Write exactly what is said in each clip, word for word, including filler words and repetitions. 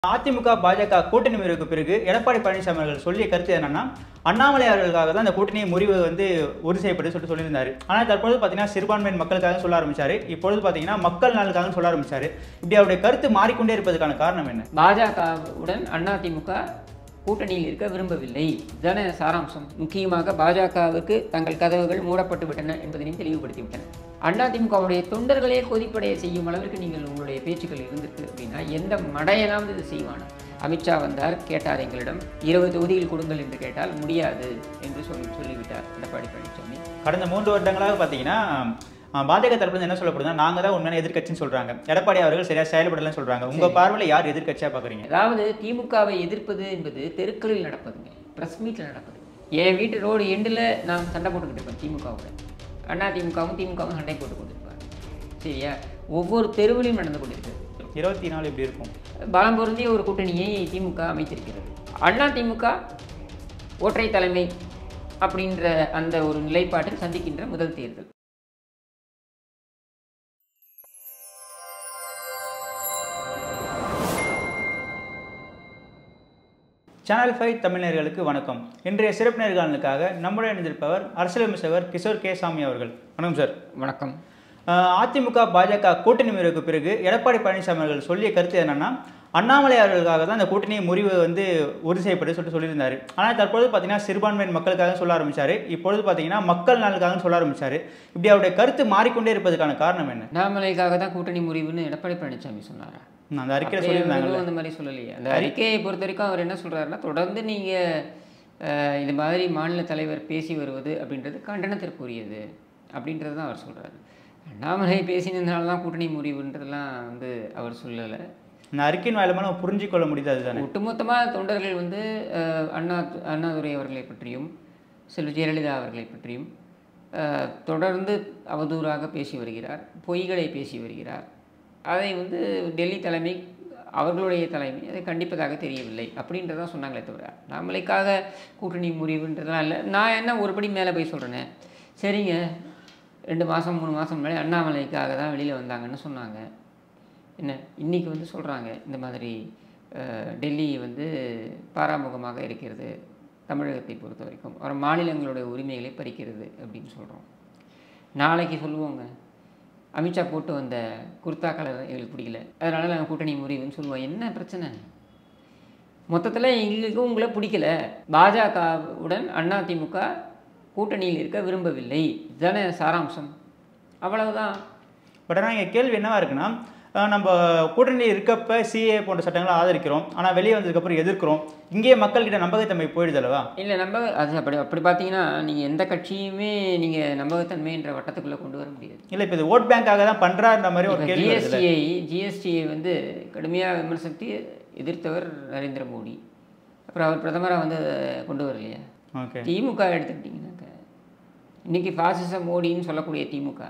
அதிமுக பாஜக கூட்டணி முறிவுக்கு பிறகு எடப்பாடி பழனிசாமி அவர்கள் சொல்லிய கருத்து என்னன்னா அண்ணாமலை அவர்களுக்காக தான் அந்த கூட்டணி முறிவு வந்து உறுதி செய்யப்பட்டு சொல்லிட்டு சொல்லியிருந்தாரு. ஆனால் தற்போது பார்த்தீங்கன்னா சிறுபான்மையின் மக்களுக்காக சொல்ல ஆரம்பிச்சாரு. இப்பொழுது பார்த்தீங்கன்னா மக்கள் நலனுக்காக சொல்ல ஆரம்பிச்சாரு. இப்படி அவருடைய கருத்து மாறிக்கொண்டே இருப்பதற்கான காரணம் என்ன? பாஜகவுடன் அதிமுக கூட்டணியில் இருக்க விரும்பவில்லை. இதுதானே சாராம்சம். முக்கியமாக பாஜகவுக்கு தங்கள் கதவுகள் மூடப்பட்டு விட்டன என்பதனையும் தெளிவுபடுத்திவிட்டன. அதிமுகவுடைய தொண்டர்களே கொதிப்படைய செய்யும் அளவிற்கு நீங்கள் உங்களுடைய பேச்சுக்கள் இருந்திருக்கு அப்படின்னா எந்த மடையனாவது இது செய்வானா? அமித்ஷா வந்தார், கேட்டார் எங்களிடம் இருபது தொகுதிகள் கொடுங்கள் என்று கேட்டால் முடியாது என்று சொல்லி சொல்லிவிட்டார் எடப்பாடி பழனிசாமி. கடந்த மூன்று வருடங்களாக பார்த்தீங்கன்னா பாஜக தரப்புல என்ன சொல்லப்படுதுன்னா நாங்கள் தான் உண்மையான எதிர்கட்சின்னு சொல்றாங்க. எடப்பாடி அவர்கள் சரியா செயல்படலன்னு சொல்றாங்க. உங்க பார்வையில் யார் எதிர்கட்சியா பாக்குறீங்க? அதாவது திமுகவை எதிர்ப்பது என்பது தெருக்களில் நடப்பதுங்க, பிரஸ் மீட்ல நடப்பது. என் வீட்டு ரோடு எண்டில் நான் சண்டை போட்டுக்கிட்டு இருப்பேன் திமுகவோட. அண்ணா திமுகவும் திமுகவும் சண்டை போட்டு கொண்டிருப்பார். சரியா? ஒவ்வொரு தெருவிலையும் நடந்து கொண்டிருக்கிறது. இருபத்தி நாலு எப்படி இருக்கும்? பலம் பொருந்திய ஒரு கூட்டணியை திமுக அமைத்திருக்கிறது. அண்ணா திமுக ஒற்றை தலைமை அப்படின்ற அந்த ஒரு நிலைப்பாட்டில் சந்திக்கின்ற முதல் தேர்தல். சேனல் ஃபைவ் தமிழர்களுக்கு வணக்கம். இன்றைய சிறப்பு நேர்காணலுக்காக நம்முடைய இணைந்திருப்பவர் அரசியல் விமர்சகர் கிஷோர் கே சாமி அவர்கள். வணக்கம் சார். வணக்கம். அதிமுக பாஜக கூட்டணி முறிவுக்கு பிறகு எடப்பாடி பழனிசாமி அவர்கள் சொல்லிய கருத்து என்னன்னா அண்ணாமலை அவர்களுக்காக தான் அந்த கூட்டணி முறிவு வந்து உறுதி செய்யப்பட்டு சொல்லிட்டு சொல்லியிருந்தாரு. ஆனால் தற்போது பார்த்தீங்கன்னா சிறுபான்மையின் மக்களுக்காக சொல்ல ஆரம்பிச்சாரு. இப்பொழுது பார்த்தீங்கன்னா மக்கள் நலனுக்காக சொல்ல ஆரம்பிச்சாரு. இப்படி அவருடைய கருத்து மாறிக்கொண்டே இருப்பதற்கான காரணம் என்ன? அண்ணாமலைக்காக தான் கூட்டணி முறிவுன்னு எடப்பாடி பழனிசாமி சொன்னாரா? அந்த அறிக்கையில் சொல்லியிருந்தாங்க. அந்த மாதிரி சொல்லலையே. அந்த அறிக்கையை பொறுத்த வரைக்கும் அவர் என்ன சொல்றாருன்னா, தொடர்ந்து நீங்கள் இது மாதிரி மாநில தலைவர் பேசி வருவது அப்படின்றது கண்டனத்திற்குரியது அப்படின்றது தான் அவர் சொல்றாரு. அண்ணாமலை பேசினதுனால தான் கூட்டணி முறிவுன்றதெல்லாம் வந்து அவர் சொல்லலை. அந்த அறிக்கையின் வாயிலாக நம்ம புரிஞ்சிக்கொள்ள முடியுது. அதுதான் ஒட்டுமொத்தமாக தொண்டர்கள் வந்து அண்ணா அண்ணாதுரை அவர்களை பற்றியும் செல்வி ஜெயலலிதா அவர்களை பற்றியும் தொடர்ந்து அவதூறாக பேசி வருகிறார், பொய்களை பேசி வருகிறார். அதை வந்து டெல்லி தலைமை, அவர்களுடைய தலைமை அதை கண்டிப்பதாக தெரியவில்லை அப்படின்றதான் சொன்னாங்களே தவிர அண்ணாமலைக்காக கூட்டணி முறிவுன்றதுலாம் இல்லை. நான் என்ன ஒருபடி மேலே போய் சொல்கிறேனே, சரிங்க ரெண்டு மாதம் மூணு மாதம் முன்னாடி அண்ணாமலைக்காக தான் வெளியில் வந்தாங்கன்னு சொன்னாங்க. என்ன இன்றைக்கி வந்து சொல்கிறாங்க இந்த மாதிரி டெல்லி வந்து பாராமுகமாக இருக்கிறது, தமிழகத்தை பொறுத்த வரைக்கும் ஒரு மாநிலங்களுடைய உரிமைகளை பறிக்கிறது அப்படின்னு சொல்கிறோம். நாளைக்கு சொல்லுவோங்க அமித்ஷா போட்டு வந்த குர்தா கலர் எங்களுக்கு பிடிக்கல, அதனால் நாங்கள் கூட்டணி முறிவுன்னு சொல்லுவோம். என்ன பிரச்சனை? மொத்தத்தில் எங்களுக்கு உங்களை பிடிக்கல, பாஜகவுடன் அதிமுக கூட்டணியில் இருக்க விரும்பவில்லை. இதுதானே சாராம்சம். அவ்வளவுதான். பட் ஆனால் இங்கே கேள்வி என்னவா இருக்குன்னா, நம்ம கூட்டணி இருக்கப்ப சிஏ போன்ற சட்டங்களை ஆதரிக்கிறோம், ஆனால் வெளியே வந்ததுக்கப்புறம் எதிர்க்கிறோம். இங்கேயே மக்கள்கிட்ட நம்பகத்தன்மை போயிடுது அல்லவா? இல்லை, நம்ப அது அப்படி அப்படி பார்த்தீங்கன்னா நீங்கள் எந்த கட்சியுமே நீங்கள் நம்பகத்தன்மை என்ற வட்டத்துக்குள்ளே கொண்டு வர முடியாது. இல்லை, இப்போ இது ஓட் பேங்காக தான் பண்ணுறாருன்ற மாதிரி ஒரு கேள்வி. ஜிஎஸ்டிஐ ஜிஎஸ்டிஐ வந்து கடுமையாக விமர்சித்து எதிர்த்தவர் நரேந்திர மோடி. அப்புறம் அவர் பிரதமராக வந்து கொண்டு வரலையா? ஓகே. திமுக எடுத்துக்கிட்டிங்கன்னாக்க இன்றைக்கி பாசிச மோடின்னு சொல்லக்கூடிய திமுக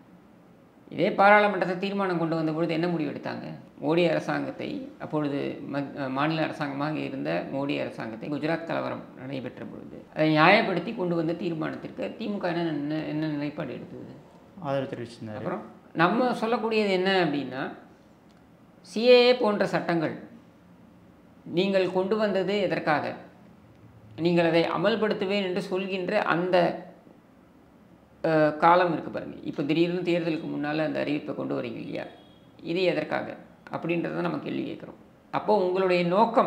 இதே பாராளுமன்றத்தை தீர்மானம் கொண்டு வந்த பொழுது என்ன முடிவு எடுத்தாங்க? மோடி அரசாங்கத்தை, அப்பொழுது மாநில அரசாங்கமாக இருந்த மோடி அரசாங்கத்தை குஜராத் கலவரம் நடைபெற்ற பொழுது அதை நியாயப்படுத்தி கொண்டு வந்த தீர்மானத்திற்கு திமுக என்ன என்ன நிலைப்பாடு எடுத்தது? ஆதரவு தெரிவிச்சிருந்தாங்க. அப்புறம் நம்ம சொல்லக்கூடியது என்ன அப்படின்னா, சிஏஏ போன்ற சட்டங்கள் நீங்கள் கொண்டு வந்தது எதற்காக? நீங்கள் அதை அமல்படுத்துவேன் என்று சொல்கின்ற அந்த காலம் இருக்குது பாருங்கள். இப்போ திடீர்னு தேர்தலுக்கு முன்னால் அந்த அறிவிப்பை கொண்டு வரீங்க இல்லையா, இது எதற்காக அப்படின்றத நம்ம கேள்வி கேட்குறோம். அப்போது உங்களுடைய நோக்கம்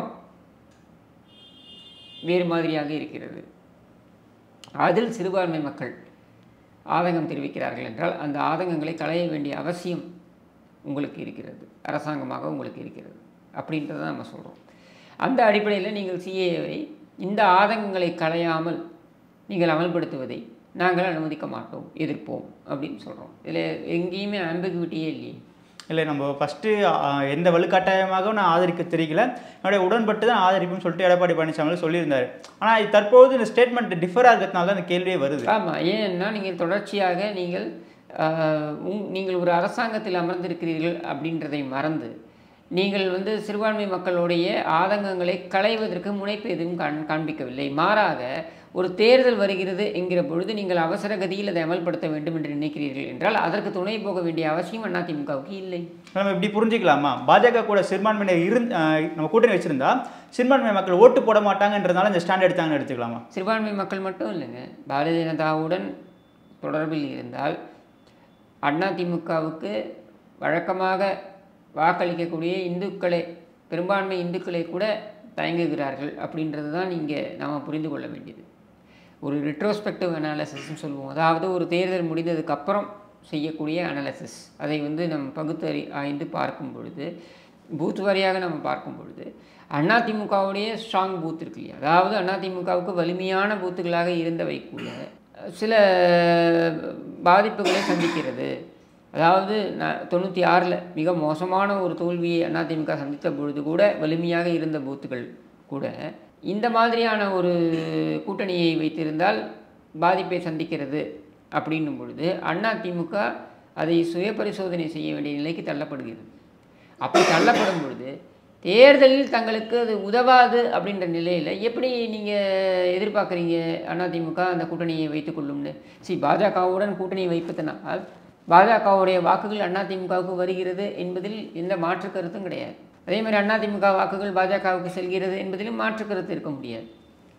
வேறு மாதிரியாக இருக்கிறது. அதில் சிறுபான்மை மக்கள் ஆதங்கம் தெரிவிக்கிறார்கள் என்றால் அந்த ஆதங்கங்களை களைய வேண்டிய அவசியம் உங்களுக்கு இருக்கிறது, அரசாங்கமாக உங்களுக்கு இருக்கிறது அப்படின்றத நம்ம சொல்கிறோம். அந்த அடிப்படையில் நீங்கள் சிஏவை இந்த ஆதங்கங்களை களையாமல் நீங்கள் அமல்படுத்துவதை நாங்கள் அனுமதிக்க மாட்டோம், எதிர்ப்போம் அப்படின்னு சொல்கிறோம். இதில் எங்கேயுமே ஆம்பிகுவிட்டியே இல்லையே. இல்லை, நம்ம ஃபஸ்ட்டு எந்த வலுக்கட்டாயமாக நான் ஆதரிக்க தெரியல, என்னுடைய உடன்பட்டு தான் ஆதரிப்புன்னு சொல்லிட்டு எடப்பாடி பழனிசாமி சொல்லியிருந்தார். ஆனால் தற்போது இந்த ஸ்டேட்மெண்ட் டிஃபராக இருக்கிறதுனால தான் இந்த கேள்வியே வருது. ஆமாம். ஏன்னா நீங்கள் தொடர்ச்சியாக நீங்கள் உங் நீங்கள் ஒரு அரசாங்கத்தில் அமர்ந்திருக்கிறீர்கள் அப்படின்றதை மறந்து நீங்கள் வந்து சிறுபான்மை மக்களுடைய ஆதங்கங்களை களைவதற்கு முனைப்பு எதுவும் காண் காண்பிக்கவில்லை. மாறாக ஒரு தேர்தல் வருகிறது என்கிற பொழுது நீங்கள் அவசர கதியில் அதை அமல்படுத்த வேண்டும் என்று நினைக்கிறீர்கள் என்றால் அதற்கு துணை போக வேண்டிய அவசியம் அதிமுகவுக்கு இல்லை. நம்ம இப்படி புரிஞ்சுக்கலாமா? பாஜக கூட சிறுபான்மையினர் இருந்து நம்ம கூட்டணி வச்சிருந்தா சிறுபான்மை மக்கள் ஓட்டு போட மாட்டாங்கன்றதுனால இந்த ஸ்டாண்ட் எடுத்தாங்கன்னு எடுத்துக்கலாமா? சிறுபான்மை மக்கள் மட்டும் இல்லைங்க, பாரதிய ஜனதாவுடன் தொடர்பில் இருந்தால் அதிமுகவுக்கு வழக்கமாக வாக்களிக்கக்கூடிய இந்துக்களை, பெரும்பான்மை இந்துக்களை கூட தயங்குகிறார்கள் அப்படின்றது தான் இங்கே நாம் புரிந்து கொள்ள வேண்டியது. ஒரு ரிட்ரோஸ்பெக்டிவ் அனாலிசிஸ்ன்னு சொல்லுவோம், அதாவது ஒரு தேர்தல் முடிந்ததுக்கப்புறம் செய்யக்கூடிய அனாலிசிஸ். அதை வந்து நம்ம பகுத்தறி ஆய்ந்து பார்க்கும் பொழுது, பூத் வாரியாக நம்ம பார்க்கும் பொழுது அதிமுகவுடைய ஸ்ட்ராங் பூத் இருக்கு இல்லையா, அதாவது அதிமுகவுக்கு வலிமையான பூத்துகளாக இருந்தவை கூட சில பாதிப்புகளை சந்திக்கிறது. அதாவது நான் தொண்ணூற்றி ஆறில் மிக மோசமான ஒரு தோல்வியை அதிமுக சந்தித்த பொழுது கூட வலிமையாக இருந்த பூத்துகள் கூட இந்த மாதிரியான ஒரு கூட்டணியை வைத்திருந்தால் பாதிப்பை சந்திக்கிறது அப்படின்னும் பொழுது அதிமுக அதை சுய பரிசோதனை செய்ய வேண்டிய நிலைக்கு தள்ளப்படுகிறது. அப்படி தள்ளப்படும் பொழுது தேர்தலில் தங்களுக்கு அது உதவாது அப்படின்ற நிலையில் எப்படி நீங்கள் எதிர்பார்க்குறீங்க அதிமுக அந்த கூட்டணியை வைத்துக்கொள்ளும்னு? சி பாஜகவுடன் கூட்டணியை வைப்பதனால் பாஜகவுடைய வாக்குகள் அதிமுகவுக்கு வருகிறது என்பதில் எந்த மாற்று கருத்தும் கிடையாது. அதே மாதிரி அதிமுக வாக்குகள் பாஜகவுக்கு செல்கிறது என்பதிலும் மாற்று கருத்து இருக்க முடியாது.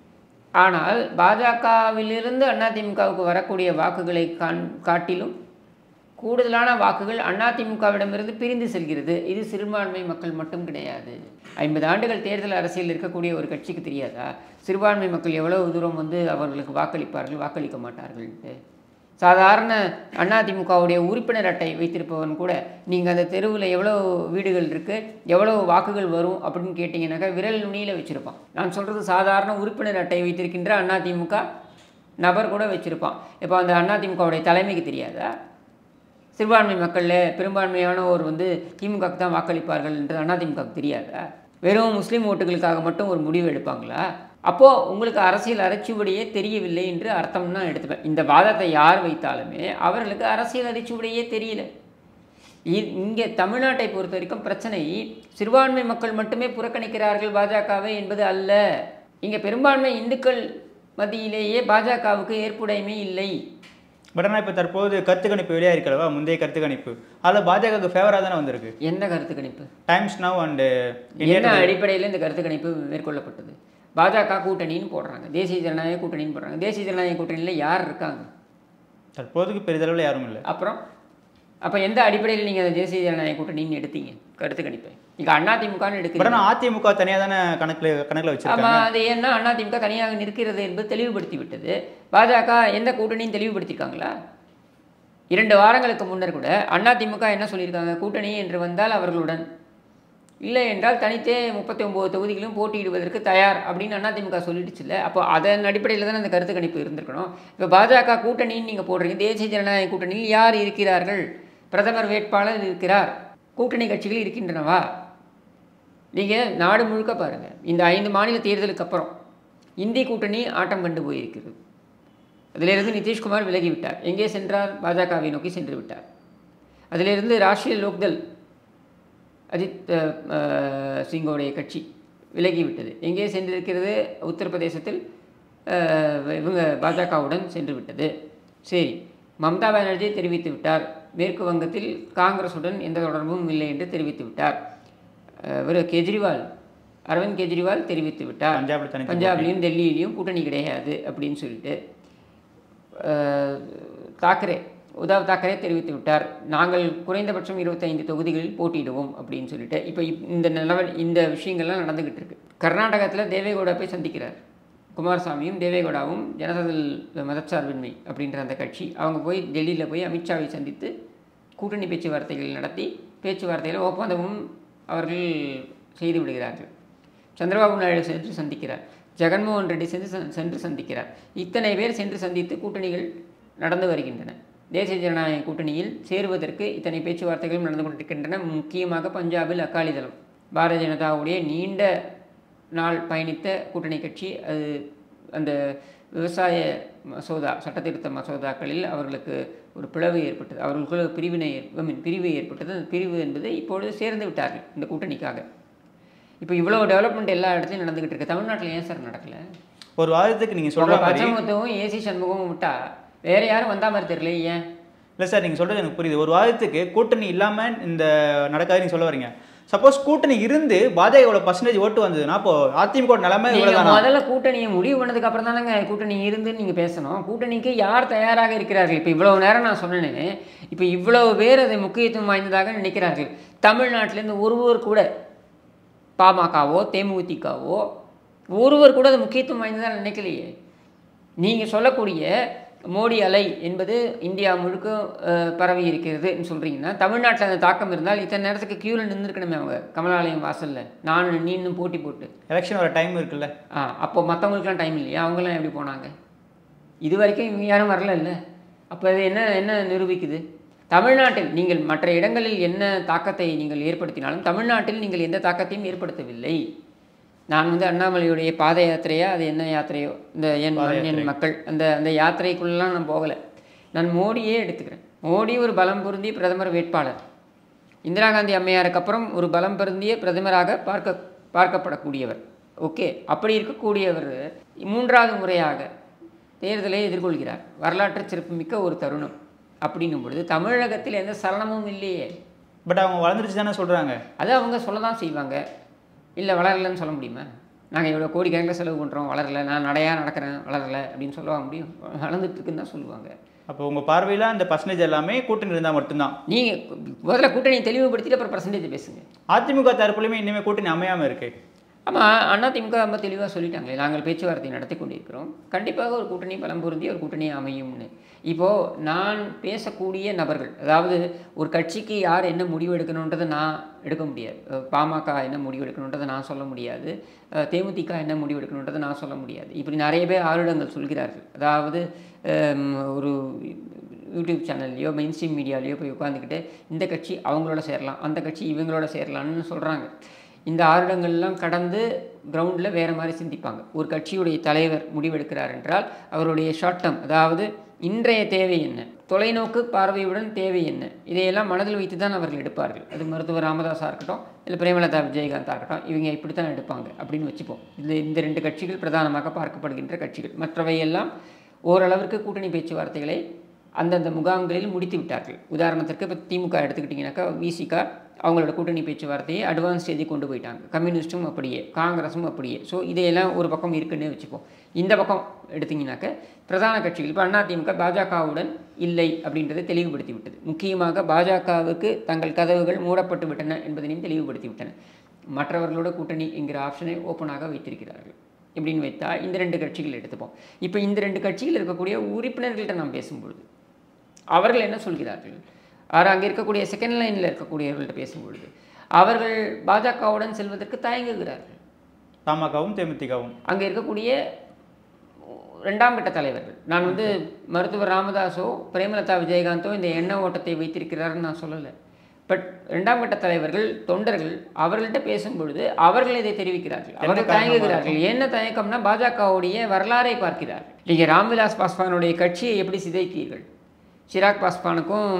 ஆனால் பாஜகவிலிருந்து அதிமுகவுக்கு வரக்கூடிய வாக்குகளை காட்டிலும் கூடுதலான வாக்குகள் அதிமுகவிடமிருந்து பிரிந்து செல்கிறது. இது சிறுபான்மை மக்கள் மட்டும் கிடையாது. ஐம்பது ஆண்டுகள் தேர்தல் அரசியல் இருக்கக்கூடிய ஒரு கட்சிக்கு தெரியாதா சிறுபான்மை மக்கள் எவ்வளவு தூரம் வந்து அவர்களுக்கு வாக்களிப்பார்கள், வாக்களிக்க மாட்டார்கள்ட்டு? சாதாரண அதிமுகவுடைய உறுப்பினர் அட்டை வைத்திருப்பவன் கூட நீங்கள் அந்த தெருவில் எவ்வளோ வீடுகள் இருக்குது, எவ்வளோ வாக்குகள் வரும் அப்படின்னு கேட்டிங்கன்னாக்கா விரல் நுனியில் வச்சுருப்பான். நான் சொல்கிறது சாதாரண உறுப்பினர் அட்டை வைத்திருக்கின்ற அதிமுக நபர் கூட வச்சுருப்பான். இப்போ அந்த அதிமுகவுடைய தலைமைக்கு தெரியாதா சிறுபான்மை மக்களில் பெரும்பான்மையானோர் வந்து திமுகவுக்கு தான் வாக்களிப்பார்கள் என்று அதிமுகவுக்கு தெரியாதா? வெறும் முஸ்லீம் ஓட்டுகளுக்காக மட்டும் ஒரு முடிவு எடுப்பாங்களா? அப்போது உங்களுக்கு அரசியல் அரைச்சுவடியே தெரியவில்லை என்று அர்த்தம் தான் எடுத்துப்பேன். இந்த வாதத்தை யார் வைத்தாலுமே அவர்களுக்கு அரசியல் அரைச்சுவடியே தெரியல. இங்கே தமிழ்நாட்டை பொறுத்த வரைக்கும் பிரச்சனை சிறுபான்மை மக்கள் மட்டுமே புறக்கணிக்கிறார்கள் பாஜகவை என்பது அல்ல. இங்கே பெரும்பான்மை இந்துக்கள் மத்தியிலேயே பாஜகவுக்கு ஏற்புடைமை இல்லை. பட் ஆனால் இப்போ தற்போது கருத்து கணிப்பு வெளியாக இருக்கிறவா முந்தைய கருத்து கணிப்பு அதில் பாஜகவுக்கு ஃபேவராக தானே வந்திருக்கு. எந்த கருத்து கணிப்பு? டைம்ஸ் நவ் அண்டு என்ன அடிப்படையில் இந்த கருத்து கணிப்பு மேற்கொள்ளப்பட்டது? பாஜக கூட்டணின்னு போடுறாங்க, தேசிய ஜனநாயக கூட்டணின்னு போடுறாங்க. தேசிய ஜனநாயக கூட்டணியில் யார் இருக்காங்க? தற்போதுக்கு பெரிதளவில் யாரும் இல்லை. அப்புறம் அப்போ எந்த அடிப்படையில் நீங்கள் அந்த தேசிய ஜனநாயக கூட்டணின்னு எடுத்தீங்க கருத்து கணிப்பை? இங்கே அதிமுகன்னு எடுக்கிறீங்க. அதிமுக தனியாக தானே கணக்கில் கணக்கில் வச்சிருக்காங்க. ஆமாம், அது ஏன்னா அதிமுக தனியாக நிற்கிறது என்பது தெளிவுபடுத்தி விட்டது. பாஜக எந்த கூட்டணியும் தெளிவுபடுத்தியிருக்காங்களா? இரண்டு வாரங்களுக்கு முன்னர் கூட அதிமுக என்ன சொல்லியிருக்காங்க, கூட்டணி என்று வந்தால் அவர்களுடன், இல்லை என்றால் தனித்தே முப்பத்தி ஒம்பது தொகுதிகளும் போட்டியிடுவதற்கு தயார் அப்படின்னு அதிமுக சொல்லிடுச்சுல்ல. அப்போ அதன் அடிப்படையில் தானே அந்த கருத்து கணிப்பு இருந்திருக்கணும். இப்போ பாஜக கூட்டணின்னு நீங்கள் போடுறீங்க, தேசிய ஜனநாயக கூட்டணியில் யார் இருக்கிறார்கள்? பிரதமர் வேட்பாளர் இருக்கிறார், கூட்டணி கட்சிகள் இருக்கின்றனவா? நீங்கள் நாடு முழுக்க பாருங்கள், இந்த ஐந்து மாநில தேர்தலுக்கு அப்புறம் இந்தி கூட்டணி ஆட்டம் கண்டு போயிருக்கிறது. அதிலிருந்து நிதிஷ்குமார் விலகிவிட்டார். எங்கே சென்றார்? பாஜகவை நோக்கி சென்று விட்டார். அதிலிருந்து ராஷ்ட்ரிய லோக்தள் அஜித் சிங்கோடைய கட்சி விலகிவிட்டது. எங்கே சென்றிருக்கிறது? உத்தரப்பிரதேசத்தில் இவங்க பாஜகவுடன் சென்று விட்டது. சரி, மம்தா பானர்ஜி தெரிவித்து விட்டார், மேற்கு வங்கத்தில் காங்கிரஸுடன் எந்த தொடர்பும் இல்லை என்று தெரிவித்து விட்டார். இவர் கெஜ்ரிவால், அரவிந்த் கெஜ்ரிவால் தெரிவித்து விட்டார், பஞ்சாப்லேயும் டெல்லியிலையும் கூட்டணி கிடையாது அப்படின்னு சொல்லிட்டு. தாக்கரே, உத்தவ் தாக்கரே தெரிவித்து விட்டார், நாங்கள் குறைந்தபட்சம் இருபத்தைந்து தொகுதிகளில் போட்டியிடுவோம் அப்படின்னு சொல்லிட்டு. இப்போ இந்த நிலவ இந்த விஷயங்கள்லாம் நடந்துக்கிட்டு இருக்கு. கர்நாடகத்தில் தேவேகவுடா போய் சந்திக்கிறார். குமாரசாமியும் தேவேகவுடாவும் ஜனதாதள் மதச்சார்பின்மை அப்படின்ற அந்த கட்சி, அவங்க போய் டெல்லியில் போய் அமித்ஷாவை சந்தித்து கூட்டணி பேச்சுவார்த்தைகள் நடத்தி பேச்சுவார்த்தையில் ஒப்பந்தமும் அவர்கள் செய்து விடுகிறார்கள். சந்திரபாபு நாயுடு சென்று சந்திக்கிறார், ஜெகன்மோகன் ரெட்டி சென்று சென்று சந்திக்கிறார். இத்தனை பேர் சென்று சந்தித்து கூட்டணிகள் நடந்து வருகின்றன. தேசிய ஜனநாயக கூட்டணியில் சேருவதற்கு இத்தனை பேச்சுவார்த்தைகளும் நடந்து கொண்டிருக்கின்றன. முக்கியமாக பஞ்சாபில் அகாலிதளம், பாரதிய ஜனதாவுடைய நீண்ட நாள் பயணித்த கூட்டணி கட்சி. அது அந்த விவசாய மசோதா, சட்டத்திருத்த மசோதாக்களில் அவர்களுக்கு ஒரு பிளவு ஏற்பட்டது, அவர்களுக்குள்ள பிரிவினை மீன் பிரிவு ஏற்பட்டது. அந்த பிரிவு என்பது இப்பொழுது சேர்ந்து விட்டார்கள் இந்த கூட்டணிக்காக. இப்போ இவ்வளோ டெவலப்மெண்ட் எல்லா இடத்துலையும் நடந்துக்கிட்டு இருக்கு, தமிழ்நாட்டில் ஏன் சார் நடக்கலை? ஒரு வாதத்துக்கு நீங்கள் சொல்கிற மாதிரி பச்சைமுத்துவும் ஏசி சண்முகமும் விட்டா வேற யாரும் வந்தா மாதிரி தெரியல. ஏன் இல்லை சார், நீங்கள் சொல்கிறது எனக்கு புரியுது. ஒரு வாதத்துக்கு கூட்டணி இல்லாமல் இந்த நடக்காது நீங்கள் சொல்ல வரீங்க. சப்போஸ் கூட்டணி இருந்து பாஜக இவ்வளோ பர்சன்டேஜ் ஓட்டு வந்ததுன்னா அப்போ அதிமுக நிலைமை முதல்ல கூட்டணியை முடிவு பண்ணதுக்கு அப்புறம் தானேங்க கூட்டணி இருந்துன்னு நீங்கள் பேசணும். கூட்டணிக்கு யார் தயாராக இருக்கிறார்கள்? இப்போ இவ்வளவு நேரம் நான் சொன்னேன்னு இப்போ இவ்வளவு பேர் அதை முக்கியத்துவம் வாய்ந்ததாக நினைக்கிறார்கள். தமிழ்நாட்டிலேருந்து ஒருவர் கூட பாமகவோ தேமுதிகவோ ஒருவர் கூட அது முக்கியத்துவம் வாய்ந்ததாக நினைக்கலையே. நீங்கள் சொல்லக்கூடிய மோடி அலை என்பது இந்தியா முழுக்க பரவி இருக்கிறதுன்னு சொல்கிறீங்கன்னா தமிழ்நாட்டில் அந்த தாக்கம் இருந்தால் இத்தனை நேரத்துக்கு க்யூவில் நின்றுருக்கணுமே அவங்க கமலாலயம் வாசலில் நான் நீனும் போட்டி போட்டு. எலெக்ஷன் வர டைம் இருக்குல்ல. ஆ அப்போ மற்றவங்களுக்குலாம் டைம் இல்லையா? அவங்களாம் எப்படி போனாங்க? இது வரைக்கும் இவங்க யாரும் வரல இல்லை. அப்போ அது என்ன என்ன நிரூபிக்குது? தமிழ்நாட்டில் நீங்கள் மற்ற இடங்களில் என்ன தாக்கத்தை நீங்கள் ஏற்படுத்தினாலும் தமிழ்நாட்டில் நீங்கள் எந்த தாக்கத்தையும் ஏற்படுத்தவில்லை. நான் வந்து அண்ணாமலையுடைய பாத யாத்திரையா அது என்ன யாத்திரையோ இந்த என் என் மக்கள் அந்த அந்த யாத்திரைக்குள்ளெலாம் நான் போகலை. நான் மோடியே எடுத்துக்கிறேன். மோடி ஒரு பலம் பொருந்திய பிரதமர் வேட்பாளர். இந்திரா காந்தி அம்மையாருக்கு அப்புறம் ஒரு பலம் பொருந்திய பிரதமராக பார்க்க பார்க்கப்படக்கூடியவர். ஓகே, அப்படி இருக்கக்கூடியவர் மூன்றாவது முறையாக தேர்தலை எதிர்கொள்கிறார். வரலாற்று சிறப்புமிக்க ஒரு தருணம். அப்படின்னும் பொழுது தமிழகத்தில் எந்த சலனமும் இல்லையே. பட் அவங்க வளர்ந்துருச்சு தானே சொல்கிறாங்க. அது அவங்க சொல்ல தான் செய்வாங்க. இல்லை வளரலைன்னு சொல்ல முடியுமா? நாங்கள் இவ்வளோ கோடிக்கணக்கில் செலவு பண்ணுறோம், வளரலை, நான் நடையாக நடக்கிறேன், வளரலை அப்படின்னு சொல்ல முடியும்? வளர்ந்துட்டுருக்குன்னு தான் சொல்லுவாங்க. அப்போ உங்கள் பார்வையில் அந்த பர்சன்டேஜ் எல்லாமே கூட்டணி இருந்தால் மட்டும்தான். நீங்கள் முதல்ல கூட்டணி தெளிவுபடுத்திட்டு அப்புறம் பர்சன்டேஜ் பேசுங்க. அதிமுக தரப்புலையுமே இனிமேல் கூட்டணி அமையாமல் இருக்குது. ஆமாம், அதிமுக ரொம்ப தெளிவாக சொல்லிட்டாங்களே, நாங்கள் பேச்சுவார்த்தை நடத்தி கொண்டிருக்கிறோம், கண்டிப்பாக ஒரு கூட்டணி பலம் பொருந்திய ஒரு கூட்டணி அமையும்னு. இப்போது நான் பேசக்கூடிய நபர்கள், அதாவது ஒரு கட்சிக்கு யார் என்ன முடிவு எடுக்கணுன்றதை நான் எடுக்க முடியாது. பாமக என்ன முடிவு எடுக்கணுன்றதை நான் சொல்ல முடியாது. தேமுதிக என்ன முடிவு எடுக்கணுன்றதை நான் சொல்ல முடியாது. இப்படி நிறைய பேர் ஆளுடங்கள் சொல்கிறார்கள். அதாவது ஒரு யூடியூப் சேனல்லையோ மெயின் ஸ்ட்ரீம் மீடியாலேயோ போய் உட்காந்துக்கிட்டு இந்த கட்சி அவங்களோட சேரலாம், அந்த கட்சி இவங்களோட சேரலாம்னு சொல்கிறாங்க. இந்த ஆறுடங்கள்லாம் கடந்து கிரவுண்டில் வேறு மாதிரி சிந்திப்பாங்க. ஒரு கட்சியுடைய தலைவர் முடிவெடுக்கிறார் என்றால் அவருடைய ஷார்ட் டேர்ம், அதாவது இன்றைய தேவை என்ன, தொலைநோக்கு பார்வையுடன் தேவை என்ன, இதையெல்லாம் மனதில் வைத்து தான் அவர்கள் எடுப்பார்கள். அது மருத்துவர் ராமதாஸாக இருக்கட்டும், இல்லை பிரேமலதா விஜயகாந்தாக இருக்கட்டும், இவங்க இப்படி தான் எடுப்பாங்க அப்படின்னு வச்சுப்போம். இதில் இந்த ரெண்டு கட்சிகள் பிரதானமாக பார்க்கப்படுகின்ற கட்சிகள். மற்றவையெல்லாம் ஓரளவிற்கு கூட்டணி பேச்சுவார்த்தைகளை அந்தந்த முகாம்களில் முடித்து விட்டார்கள். உதாரணத்திற்கு இப்போ திமுக எடுத்துக்கிட்டிங்கனாக்கா விசிகா அவங்களோட கூட்டணி பேச்சுவார்த்தையை அட்வான்ஸ் செய்தி கொண்டு போயிட்டாங்க. கம்யூனிஸ்ட்டும் அப்படியே, காங்கிரஸும் அப்படியே. ஸோ இதையெல்லாம் ஒரு பக்கம் இருக்குன்னு வச்சுப்போம். இந்த பக்கம் எடுத்திங்கனாக்க பிரதான கட்சிகள் இப்போ அதிமுக பாஜகவுடன் இல்லை அப்படின்றதை தெளிவுபடுத்தி விட்டது. முக்கியமாக பாஜகவுக்கு தங்கள் கதவுகள் மூடப்பட்டு விட்டன என்பதனையும் தெளிவுபடுத்தி விட்டன. மற்றவர்களோட கூட்டணி என்கிற ஆப்ஷனை ஓப்பனாக வைத்திருக்கிறார்கள். இப்படின்னு வைத்தால் இந்த ரெண்டு கட்சிகள் எடுத்துப்போம். இப்போ இந்த ரெண்டு கட்சிகள் இருக்கக்கூடிய உறுப்பினர்கள்ட்ட நாம் பேசும்பொழுது அவர்கள் என்ன சொல்கிறார்கள்? அவர் அங்கே இருக்கக்கூடிய செகண்ட் லைனில் இருக்கக்கூடியவர்கள்ட்ட பேசும்பொழுது அவர்கள் பாஜகவுடன் செல்வதற்கு தயங்குகிறார்கள். பாமகவும் தேமுதிகவும் அங்கே இருக்கக்கூடிய ரெண்டாம் கட்ட தலைவர்கள், நான் வந்து மருத்துவர் ராமதாஸோ பிரேமலதா விஜயகாந்தோ இந்த எண்ண ஓட்டத்தை வைத்திருக்கிறாருன்னு நான் சொல்லலை. பட் ரெண்டாம் கட்ட தலைவர்கள், தொண்டர்கள் அவர்கள்ட்ட பேசும்பொழுது அவர்கள் இதை தெரிவிக்கிறார்கள். அவர்கள் தயங்குகிறார்கள். என்ன தயக்கம்னா பாஜகவுடைய வரலாறை பார்க்கிறார்கள். நீங்கள் ராம்விலாஸ் பாஸ்வானுடைய கட்சியை எப்படி சிதைத்தீர்கள்? சிராக் பாஸ்வானுக்கும்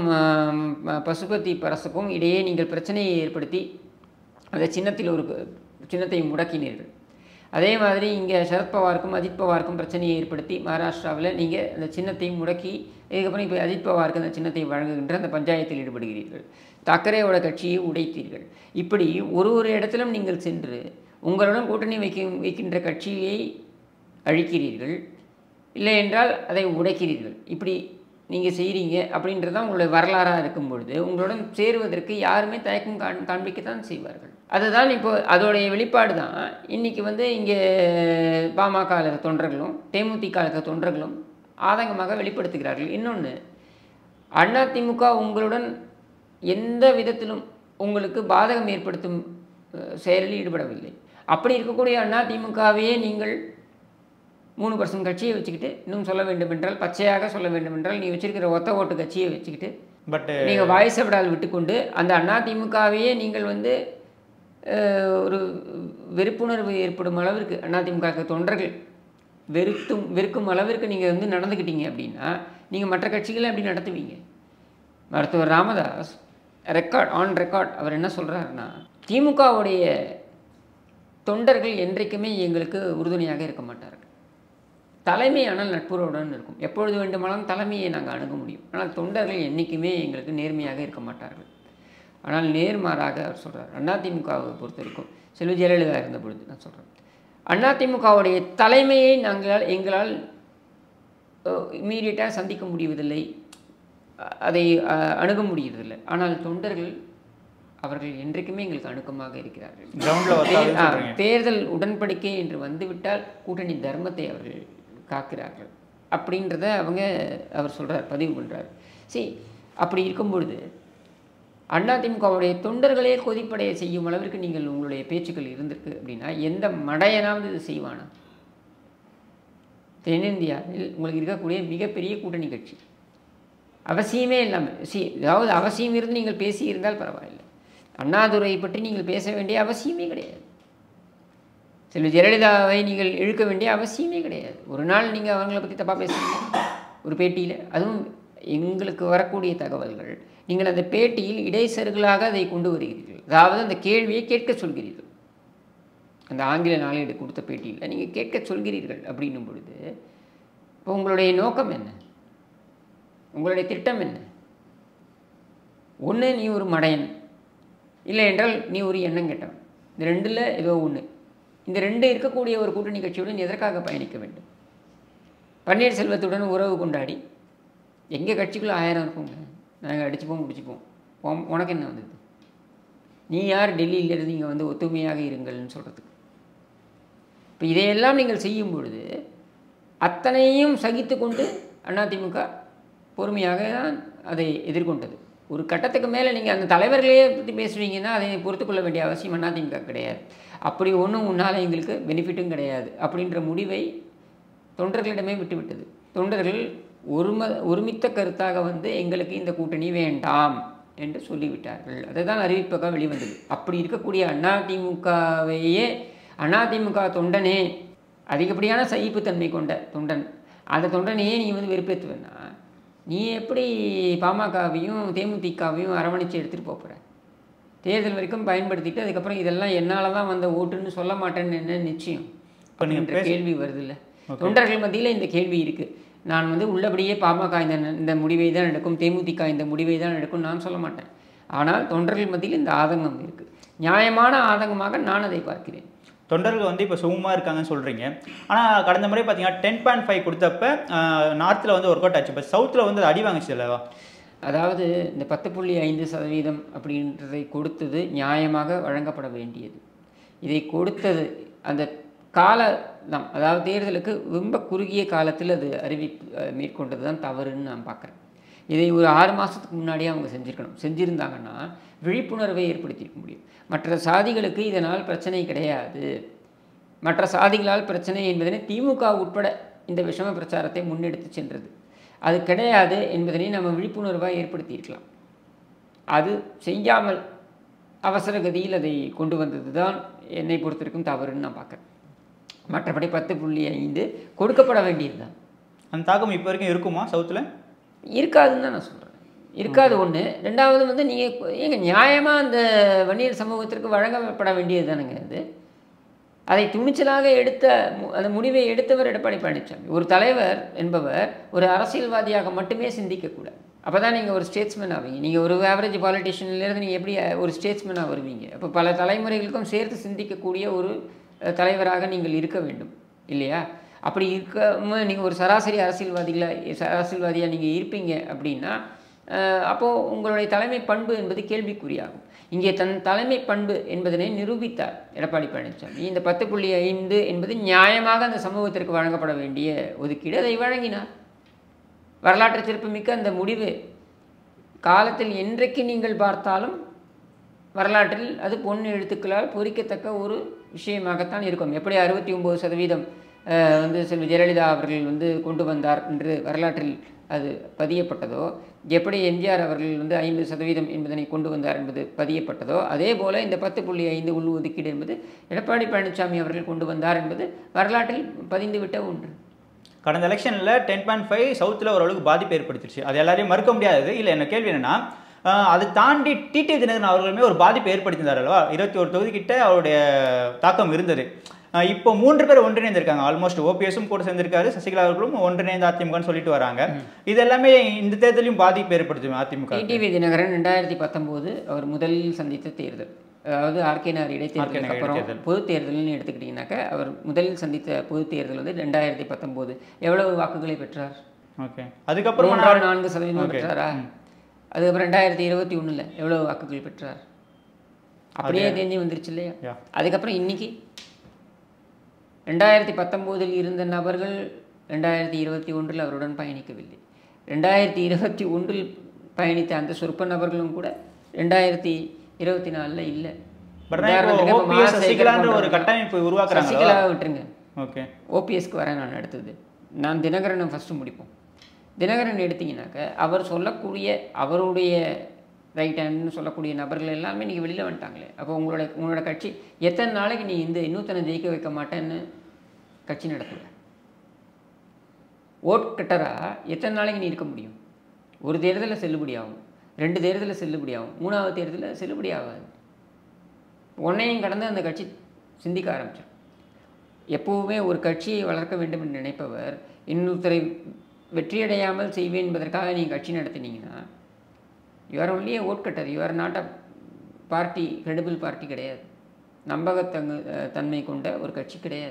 பசுபதி பரசுக்கும் இடையே நீங்கள் பிரச்சனையை ஏற்படுத்தி அந்த சின்னத்தில் ஒரு சின்னத்தை முடக்கினீர்கள். அதே மாதிரி இங்கே சரத்பவாருக்கும் அஜித் பவாருக்கும் பிரச்சனையை ஏற்படுத்தி மகாராஷ்டிராவில் நீங்கள் அந்த சின்னத்தை முடக்கி இதுக்கப்புறம் இப்போ அஜித் பவாருக்கு அந்த சின்னத்தை வழங்குகின்ற அந்த பஞ்சாயத்தில் ஈடுபடுகிறீர்கள். தாக்கரேயோட கட்சியை உடைத்தீர்கள். இப்படி ஒரு ஒரு இடத்திலும் நீங்கள் சென்று உங்களுடன் கூட்டணி வைக்க வைக்கின்ற கட்சியை அழிக்கிறீர்கள், இல்லை என்றால் அதை உடைக்கிறீர்கள். இப்படி நீங்கள் செய்கிறீங்க அப்படின்றது தான் உங்களுடைய வரலாறாக இருக்கும் பொழுது உங்களுடன் சேருவதற்கு யாருமே தயக்கம் காண் காண்பிக்கத்தான் செய்வார்கள். அதுதான் இப்போ அதோடைய வெளிப்பாடு தான் இன்றைக்கி வந்து இங்கே பாமக இருக்க தொண்டர்களும் தேமுதிக இருக்க தொண்டர்களும் ஆதங்கமாக வெளிப்படுத்துகிறார்கள். இன்னொன்று, அதிமுக உங்களுடன் எந்த விதத்திலும் உங்களுக்கு பாதகம் ஏற்படுத்தும் செயலில் ஈடுபடவில்லை. அப்படி இருக்கக்கூடிய அதிமுகவையே நீங்கள் மூணு பர்சன்ட் கட்சியை வச்சுக்கிட்டு, இன்னும் சொல்ல வேண்டும் என்றால் பச்சையாக சொல்ல வேண்டும் என்றால் நீ வச்சிருக்கிற ஒத்த ஓட்டு கட்சியை வச்சுக்கிட்டு பட் நீங்கள் வாய்ஸபடால் விட்டுக்கொண்டு அந்த அதிமுகவையே நீங்கள் வந்து ஒரு வெறுப்புணர்வு ஏற்படும் அளவிற்கு அதிமுக தொண்டர்கள் வெறுத்தும் வெறுக்கும் அளவிற்கு நீங்கள் வந்து நடந்துக்கிட்டீங்க அப்படின்னா நீங்கள் மற்ற கட்சிகளை எப்படி நடத்துவீங்க? மருத்துவர் ராமதாஸ் ரெக்கார்ட் ஆன் ரெக்கார்ட் அவர் என்ன சொல்கிறாருன்னா, திமுகவுடைய தொண்டர்கள் என்றைக்குமே எங்களுக்கு உறுதுணையாக இருக்க மாட்டார்கள். தலைமை ஆனால் நட்புறவுடன் இருக்கும். எப்பொழுது வேண்டுமானாலும் தலைமையை நாங்கள் அணுக முடியும். ஆனால் தொண்டர்கள் என்றைக்குமே எங்களுக்கு நேர்மையாக இருக்க மாட்டார்கள். ஆனால் நேர்மாறாக அவர் சொல்கிறார். அதிமுகவை பொறுத்த வரைக்கும் செல்வி ஜெயலலிதா இருந்த பொழுது நான் சொல்கிறேன், அதிமுகவுடைய தலைமையை நாங்கள் எங்களால் இம்மீடியட்டாக சந்திக்க முடிவதில்லை, அதை அணுக முடியறதில்லை. ஆனால் தொண்டர்கள் அவர்கள் என்றைக்குமே எங்களுக்கு அணுக்கமாக இருக்கிறார்கள். தேர்தல் உடன்படிக்கை என்று வந்துவிட்டால் கூட்டணி தர்மத்தை அவர்கள் காக்கிறார்கள் அப்படின்றத அவங்க அவர் சொல்கிறார், பதிவு பண்ணுறார். சரி, அப்படி இருக்கும் பொழுது அதிமுகவுடைய தொண்டர்களே கொதிப்படைய செய்யும் அளவிற்கு நீங்கள் உங்களுடைய பேச்சுக்கள் இருந்திருக்கு அப்படின்னா எந்த மடையனாவது இது செய்வானா? தென்னிந்தியாவில் உங்களுக்கு இருக்கக்கூடிய மிகப்பெரிய கூட்டணி கட்சி அவசியமே இல்லாமல் சி அதாவது அவசியம் இருந்து நீங்கள் பேசியிருந்தால் பரவாயில்லை. அண்ணாதுரை பற்றி நீங்கள் பேச வேண்டிய அவசியமே கிடையாது. செல்வி ஜெயலலிதாவை நீங்கள் இழுக்க வேண்டிய அவசியமே கிடையாது. ஒரு நாள் நீங்கள் அவங்கள பற்றி தப்பாக பேசுகிறீங்க ஒரு பேட்டியில், அதுவும் எங்களுக்கு வரக்கூடிய தகவல்கள் நீங்கள் அந்த பேட்டியில் இடைச்செருகலாக அதை கொண்டு வருகிறீர்கள். அதாவது அந்த கேள்வியை கேட்க சொல்கிறீர்கள். அந்த ஆங்கில நாளேடு கொடுத்த பேட்டியில் நீங்கள் கேட்க சொல்கிறீர்கள் அப்படின்னும் பொழுது இப்போ உங்களுடைய நோக்கம் என்ன? உங்களுடைய திட்டம் என்ன? ஒன்று நீ ஒரு மடையன், இல்லை என்றால் நீ ஒரு எண்ணம் கேட்டவன். இந்த ரெண்டில் ஏதோ ஒன்று. இந்த ரெண்டு இருக்கக்கூடிய ஒரு கூட்டணி கட்சியுடன் எதற்காக பயணிக்க வேண்டும்? பன்னீர்செல்வத்துடன் உறவு கொண்டாடி எங்கள் கட்சிக்குள்ளே ஆயிரம் இருக்குங்க, நாங்கள் அடிச்சுப்போம் முடிச்சுப்போம், உனக்கு என்ன வந்தது? நீ யார் டெல்லியிலேருந்து நீங்கள் வந்து ஒத்துமையாக இருங்கள்னு சொல்கிறதுக்கு? இப்போ இதையெல்லாம் நீங்கள் செய்யும் பொழுது அத்தனையும் சகித்து கொண்டு அதிமுக பொறுமையாக தான் அதை எதிர்கொண்டது. ஒரு கட்டத்துக்கு மேலே நீங்கள் அந்த தலைவர்களே பற்றி பேசுவீங்கன்னா அதை பொறுத்துக்கொள்ள வேண்டிய அவசியம் அதிமுக கிடையாது. அப்படி ஒன்றும் உன்னால் எங்களுக்கு பெனிஃபிட்டும் கிடையாது அப்படின்ற முடிவை தொண்டர்களிடமே விட்டுவிட்டது. தொண்டர்கள் ஒரும ஒருமித்த கருத்தாக வந்து எங்களுக்கு இந்த கூட்டணி வேண்டாம் என்று சொல்லிவிட்டார்கள். அதை தான் அறிவிப்பாக வெளிவந்தது. அப்படி இருக்கக்கூடிய அதிமுகவையே அதிமுக தொண்டனே அதிகப்படியான சகிப்புத்தன்மை கொண்ட தொண்டன், அந்த தொண்டனையே நீ வந்து வெறுப்பேற்றுவேன்னா நீ எப்படி பாமகவையும் தேமுதிகவையும் அரவணைச்சு எடுத்துகிட்டு போகிற? தேர்தல் வரைக்கும் பயன்படுத்திட்டு அதுக்கப்புறம் இதெல்லாம் என்னால் தான் வந்த ஓட்டுன்னு சொல்ல மாட்டேன்னு என்ன நிச்சயம் அப்படின்ற கேள்வி வருது இல்லை? தொண்டர்கள் மத்தியில் இந்த கேள்வி இருக்குது. நான் வந்து உள்ளபடியே பாமக இந்த இந்த முடிவை தான் எடுக்கும், தேமுதிக இந்த முடிவை தான் எடுக்கும் நான் சொல்ல மாட்டேன். ஆனால் தொண்டர்கள் மத்தியில் இந்த ஆதங்கம் இருக்குது. நியாயமான ஆதங்கமாக நான் அதை பார்க்கிறேன். தொண்டர்கள் வந்து இப்போ சும்மா இருக்காங்கன்னு சொல்கிறீங்க. ஆனால் கடந்த முறை பார்த்தீங்கன்னா டென் பாயிண்ட் ஃபைவ் கொடுத்தப்ப நார்த்தில் வந்து ஒர்க் அவுட் ஆச்சு, இப்போ சவுத்தில் வந்து அது அடி வாங்கிச்சு இல்லவா? அதாவது இந்த பத்து புள்ளி ஐந்து சதவீதம் அப்படின்றதை கொடுத்தது நியாயமாக வழங்கப்பட வேண்டியது. இதை கொடுத்தது அந்த கால தான், அதாவது தேர்தலுக்கு ரொம்ப குறுகிய காலத்தில் அது அறிவிப்பு மேற்கொண்டது தான் தவறுன்னு நான் பார்க்குறேன். இதை ஒரு ஆறு மாதத்துக்கு முன்னாடியே அவங்க செஞ்சுருக்கணும். செஞ்சுருந்தாங்கன்னா விழிப்புணர்வை ஏற்படுத்தியிருக்க முடியும். மற்ற சாதிகளுக்கு இதனால் பிரச்சனை கிடையாது, மற்ற சாதிகளால் பிரச்சனை என்பதனை திமுக உட்பட இந்த விஷம பிரச்சாரத்தை முன்னெடுத்து சென்றது. அது கிடையாது என்பதனை நம்ம விழிப்புணர்வாக ஏற்படுத்தியிருக்கலாம். அது செய்யாமல் அவசர கதியில் அதை கொண்டு வந்தது தான் என்னை பொறுத்திருக்கும் தவறுன்னு நான் பார்க்குறேன். மற்றபடி பத்து புள்ளி ஐந்து கொடுக்கப்பட வேண்டியது தான். அந்த தாக்கம் இப்போ வரைக்கும் இருக்குமா சவுத்தில்? இருக்காதுன்னு தான் நான் சொல்கிறேன். இருக்காது ஒன்று. ரெண்டாவது வந்து நீங்கள் எங்க நியாயமாக அந்த வன்னியர் சமூகத்திற்கு வழங்கப்பட வேண்டியது தானுங்க. அது அதை துணிச்சலாக எடுத்த அந்த முடிவை எடுத்தவர் எடப்பாடி பழனிசாமி. ஒரு தலைவர் என்பவர் ஒரு அரசியல்வாதியாக மட்டுமே சிந்திக்கக்கூடாது. அப்போ தான் நீங்கள் ஒரு ஸ்டேட்ஸ்மேன் ஆவீங்க. நீங்கள் ஒரு ஆவரேஜ் பாலிட்டிஷியன்லேருந்து நீங்கள் எப்படி ஒரு ஸ்டேட்ஸ்மேனாக வருவீங்க? அப்போ பல தலைமுறைகளுக்கும் சேர்த்து சிந்திக்கக்கூடிய ஒரு தலைவராக நீங்கள் இருக்க வேண்டும் இல்லையா? அப்படி இருக்க நீங்கள் ஒரு சராசரி அரசியல்வாதிகளை அரசியல்வாதியாக நீங்கள் இருப்பீங்க அப்படின்னா அப்போது உங்களுடைய தலைமை பண்பு என்பது கேள்விக்குறியாகும். இங்கே தன் தலைமை பண்பு என்பதனை நிரூபித்தார் எடப்பாடி பழனிசாமி. இந்த பத்து புள்ளி ஐந்து என்பது நியாயமாக அந்த சமூகத்திற்கு வழங்கப்பட வேண்டிய ஒதுக்கீடு, அதை வழங்கினார். வரலாற்று சிறப்புமிக்க அந்த முடிவு காலத்தில் என்றைக்கு நீங்கள் பார்த்தாலும் வரலாற்றில் அது பொன் எழுத்துக்களால் பொறிக்கத்தக்க ஒரு விஷயமாகத்தான் இருக்கும். எப்படி அறுபத்தி ஒம்பது சதவீதம் வந்து செல்வி ஜெயலலிதா அவர்கள் வந்து கொண்டு வந்தார் என்று வரலாற்றில் அது பதியப்பட்டதோ, எப்படி எம்ஜிஆர் அவர்கள் வந்து ஐம்பது சதவீதம் என்பதனை கொண்டு வந்தார் என்பது பதியப்பட்டதோ, அதே போல் இந்த பத்து புள்ளி ஐந்து உள் ஒதுக்கீடு என்பது எடப்பாடி பழனிசாமி அவர்கள் கொண்டு வந்தார் என்பது வரலாற்றில் பதிந்துவிட்ட ஒன்று. கடந்த எலெக்ஷனில் டென் பாயிண்ட் ஃபைவ் சவுத்தில் ஓரளவுக்கு பாதிப்பு ஏற்படுத்திடுச்சு, அது எல்லாரையும் மறுக்க முடியாது. இல்லை, என்ன கேள்வி என்னென்னா, அதை தாண்டி டிடி தினகரன் அவர்களுமே ஒரு பாதிப்பு ஏற்படுத்தியிருந்தார் அல்லவா? இருபத்தி ஒரு தொகுதி கிட்ட அவருடைய தாக்கம் இருந்தது. இப்போ மூன்று பேர் ஒன்றிணைந்திருக்காங்க. ஆல்மோஸ்ட் ஓபிஎஸும் கூட சேர்ந்திருக்காரு, சசிகலா அவர்களும் ஒன்றிணைந்த அதிமுகன்னு சொல்லிட்டு வராங்க. இது எல்லாமே இந்த தேர்தலையும் பாதிப்பு ஏற்படுத்தும் அதிமுக. டிடிவி தினகரன் ரெண்டாயிரத்தி பத்தொம்போது அவர் முதலில் சந்தித்த தேர்தல், அதாவது ஆர்கே நகர் இடைத்தேர்தலுக்கு அப்புறம் பொது தேர்தல்னு எடுத்துக்கிட்டிங்கனாக்கா அவர் முதலில் சந்தித்த பொது தேர்தல் வந்து ரெண்டாயிரத்தி பத்தொம்போது எவ்வளவு வாக்குகளை பெற்றார்? ஓகே, அதுக்கப்புறம் மூன்றாம் நான்கு சதவீதம் பெற்றாரா? அதுக்கப்புறம் ரெண்டாயிரத்தி இருபத்தி ஒன்றில் எவ்வளோ வாக்குகள் பெற்றார்? அப்படியே தெரிஞ்சு வந்துருச்சு இல்லையா? அதுக்கப்புறம் இன்னைக்கு ரெண்டாயிரத்தி பத்தொம்போதில் இருந்த நபர்கள் ரெண்டாயிரத்தி இருபத்தி ஒன்றில் அவருடன் பயணிக்கவில்லை. ரெண்டாயிரத்தி இருபத்தி ஒன்றில் பயணித்த அந்த சொற்ப நபர்களும் கூட ரெண்டாயிரத்தி இருபத்தி நாலில் இல்லை. ஒரு கட்டமைப்பு உருவாக்குறாங்க. சசிகலாவை விட்டுருங்க, ஓகே, ஓபிஎஸ்க்கு வரேன் நான். அடுத்தது நான் தினகரனை ஃபஸ்ட்டு முடிப்போம். தினகரன் எடுத்திங்கனாக்க அவர் சொல்லக்கூடிய அவருடைய ரைட் ஹேண்ட்னு சொல்லக்கூடிய நபர்கள் எல்லாமே நீங்கள் வெளியில் வந்துட்டாங்களே. அப்போ உங்களோட உங்களோட கட்சி எத்தனை நாளைக்கு நீ இந்த இன்னொருத்தனை ஜெயிக்க வைக்க மாட்டேன்னு கட்சி நடத்துவ? ஓட் கட்டராக எத்தனை நாளைக்கு நீ இருக்க முடியும்? ஒரு தேர்தலில் செல்லுபடி ஆகும், ரெண்டு தேர்தலில் செல்லுபடி ஆகும், மூணாவது தேர்தலில் செல்லுபடி ஆகாது. ஒன்னையும் கடந்து அந்த கட்சி சிந்திக்க ஆரம்பிச்சிடும். எப்போவுமே ஒரு கட்சியை வளர்க்க வேண்டும் என்று நினைப்பவர் இன்னொருத்தரை வெற்றியடையாமல் செய்வேன் என்பதற்காக நீங்கள் கட்சி நடத்தினீங்கன்னா you are only a vote cutter, you are not a party, credible party கிடையாது, நம்பகத்தங்கு தன்மை கொண்ட ஒரு கட்சி கிடையாது.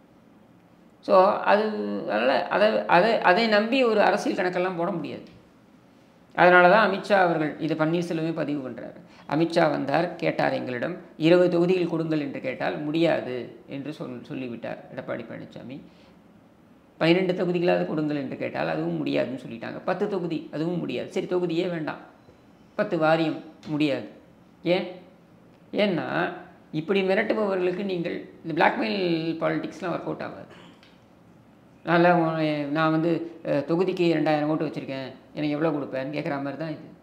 ஸோ அது அதனால் அதை அதை அதை நம்பி ஒரு அரசியல் கணக்கெல்லாம் போட முடியாது. அதனால தான் அமித்ஷா அவர்கள் இது பன்னீர்செல்வமே பதிவு பண்ணுறாரு. அமித்ஷா வந்தார், கேட்டார் எங்களிடம் இருபது தொகுதிகள் கொடுங்கள் என்று கேட்டால் முடியாது என்று சொல் சொல்லிவிட்டார் எடப்பாடி பழனிசாமி. பன்னிரெண்டு தொகுதிகளாவது கொடுங்கள் என்று கேட்டால் அதுவும் முடியாதுன்னு சொல்லிட்டாங்க. பத்து தொகுதி அதுவும் முடியாது. சரி, தொகுதியே வேண்டாம், பத்து வாரியம் முடியாது. ஏன்? ஏன்னா இப்படி மிரட்டுபவர்களுக்கு நீங்கள் இந்த பிளாக்மெயில் பாலிட்டிக்ஸ்லாம் ஒர்க் அவுட் ஆகாது. நல்லா நான் வந்து தொகுதிக்கு ரெண்டாயிரம் ஓட்டு வச்சுருக்கேன், எனக்கு எவ்வளோ கொடுப்பேன்னு கேட்குற மாதிரி தான் இது.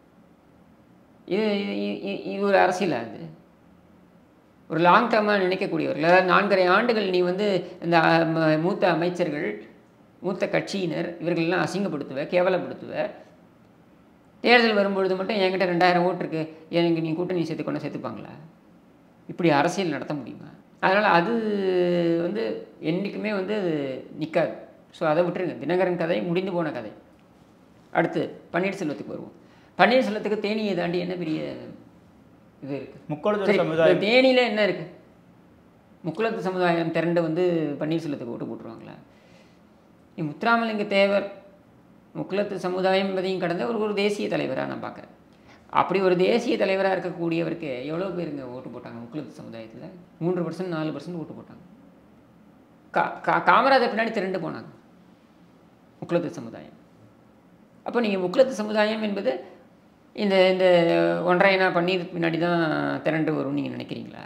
இது இது ஒரு அரசியலாக அது ஒரு லாங் டேர்மாக நினைக்கக்கூடியவர்கள். அதாவது நான்கரை ஆண்டுகள் நீ வந்து இந்த மூத்த அமைச்சர்கள், மூத்த கட்சியினர் இவர்களெல்லாம் அசிங்கப்படுத்துவ, கேவலப்படுத்துவ. தேர்தல் வரும்பொழுது மட்டும் என்கிட்ட ரெண்டாயிரம் ஓட்டு இருக்குது, எனக்கு நீ கூட்டணி சேர்த்து கொண்டு சேர்த்துப்பாங்களா? இப்படி அரசியல் நடத்த முடியுமா? அதனால் அது வந்து என்றைக்குமே வந்து நிற்காது. ஸோ அதை விட்டுருங்க. தினகரன் கதை முடிந்து போன கதை. அடுத்து பன்னீர்செல்வத்துக்கு வருவோம். பன்னீர்செல்வத்துக்கு தேனியை தாண்டி என்ன பெரிய இது இருக்குது? முக்குளத்தூர் சமுதாயம். தேனியில் என்ன இருக்குது? முக்குளத்து சமுதாயம் திரண்டு வந்து பன்னீர்செல்வத்துக்கு ஓட்டு போட்டுருவாங்களா? முத்துராமலிங்க தேவர் முக்குளத்து சமுதாயம் என்பதையும் கடந்த ஒரு ஒரு தேசிய தலைவராக நான் பார்க்குறேன். அப்படி ஒரு தேசிய தலைவராக இருக்கக்கூடியவருக்கு எவ்வளோ பேருங்க ஓட்டு போட்டாங்க முக்குளத்து சமுதாயத்தில்? மூன்று பர்சன்ட் நாலு பர்சன்ட் ஓட்டு போட்டாங்க. கா கா காமராஜர் பின்னாடி திரண்டு போனாங்க முக்குளத்து சமுதாயம். அப்போ நீங்கள் முக்குளத்து சமுதாயம் என்பது இந்த இந்த ஒன்றையனா பன்னீர் பின்னாடி தான் திரண்டு வரும்னு நீங்கள் நினைக்கிறீங்களா?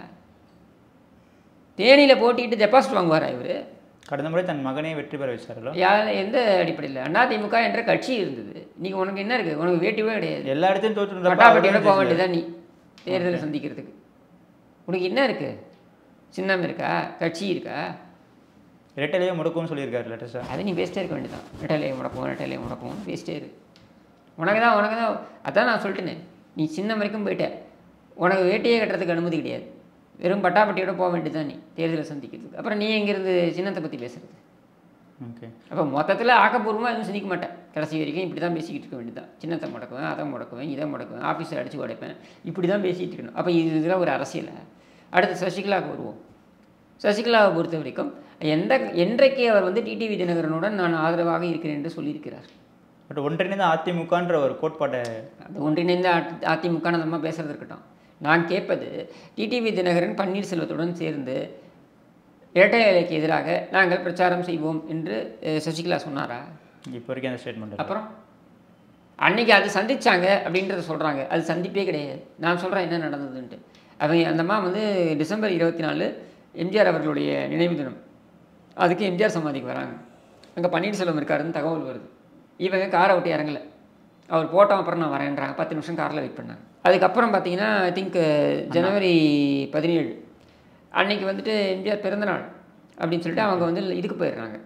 தேனியில் போட்டிட்டு டெபாசிட் வாங்குவாரா இவர்? கடந்த முறை தன் மகனே வெற்றி பெற வச்சாரല്ലോ. யார் எந்த அடிப்படையில்? அதிமுக என்ற கட்சி இருந்தது. நீங்கள் உனக்கு என்ன இருக்குது? உனக்கு வேட்டிவே கிடையாது. எல்லா இடத்தையும் தோற்று பட்டாபட்டியோட போக வேண்டியதான் நீ தேர்தலை சந்திக்கிறதுக்கு. உனக்கு என்ன இருக்குது? சின்னம் இருக்கா? கட்சி இருக்கா? ரெட்டலையே முடக்கும்னு சொல்லியிருக்காரு லேட்டஸ்டா. அதை நீ வேஸ்ட்டே இருக்க வேண்டியதான். ரெட்டலையை முடக்கும் ரெட்டலையை முடக்கும் வேஸ்ட்டே இரு. உனக்கு தான் உனக்கு தான் அதான் நான் சொல்லிட்டேனே, நீ சின்னம் வரைக்கும் போயிட்ட, உனக்கு வேட்டையே கட்டுறதுக்கு அனுமதி கிடையாது. வெறும் பட்டாப்பட்டியோட போக வேண்டியது தான் நீ தேர்தலை சந்திக்கிறதுக்கு. அப்புறம் நீ எங்கேருந்து சின்னத்தை பற்றி பேசுறது? ஓகே, அப்போ மொத்தத்தில் ஆக்கப்பூர்வமாக எதுவும் சிந்திக்க மாட்டேன். கடைசி வரைக்கும் இப்படி தான் பேசிக்கிட்டு இருக்க வேண்டியதான். சின்னத்தை முடக்குவேன், அதை முடக்குவேன், இதை முடக்குவேன், ஆஃபீஸை அடித்து உடைப்பேன், இப்படி தான் பேசிகிட்டு இருக்கணும். அப்போ இது இதெல்லாம் ஒரு அரசியலை. அடுத்து சசிகலாவுக்கு வருவோம். சசிகலாவை பொறுத்த வரைக்கும் எந்த என்றைக்கு அவர் வந்து டிடிவி தினகரனுடன் நான் ஆதரவாக இருக்கிறேன் என்று சொல்லியிருக்கிறார். பட் ஒன்றிணைந்த அதிமுகன்ற ஒரு கோட்பாட்டை அது ஒன்றிணைந்த அதிமுக நம்ம பேசுறது இருக்கட்டும். நான் கேட்பது, டிடிவி தினகரன் பன்னீர்செல்வத்துடன் சேர்ந்து இரட்டை இலைக்கு எதிராக நாங்கள் பிரச்சாரம் செய்வோம் என்று சசிகலா சொன்னாரா? இப்போ வரைக்கும் அந்த ஸ்டேட்மெண்ட். அப்புறம் அன்னைக்கு அது சந்திச்சாங்க அப்படின்றத சொல்கிறாங்க. அது சந்திப்பே கிடையாது. நான் சொல்கிறேன் என்ன நடந்ததுன்ட்டு. அவங்க அந்தம்மா வந்து டிசம்பர் இருபத்தி நாலு எம்ஜிஆர் அவர்களுடைய நினைவு தினம், அதுக்கு எம்ஜிஆர் சமாதிக்கு வராங்க. அங்கே பன்னீர்செல்வம் இருக்காருன்னு தகவல் வருது. இவங்க காரை விட்டு இறங்கலை. அவர் போட்டோம், அப்புறம் நான் வரேன்றாங்க. பத்து நிமிஷம் காரில் வெயிட் பண்ணாங்க. அதுக்கப்புறம் பார்த்தீங்கன்னா ஐ திங்க் ஜனவரி பதினேழு அன்னைக்கு வந்துட்டு எம்ஜிஆர் பிறந்தநாள் அப்படின்னு சொல்லிட்டு அவங்க வந்து இதுக்கு போயிடுறாங்க.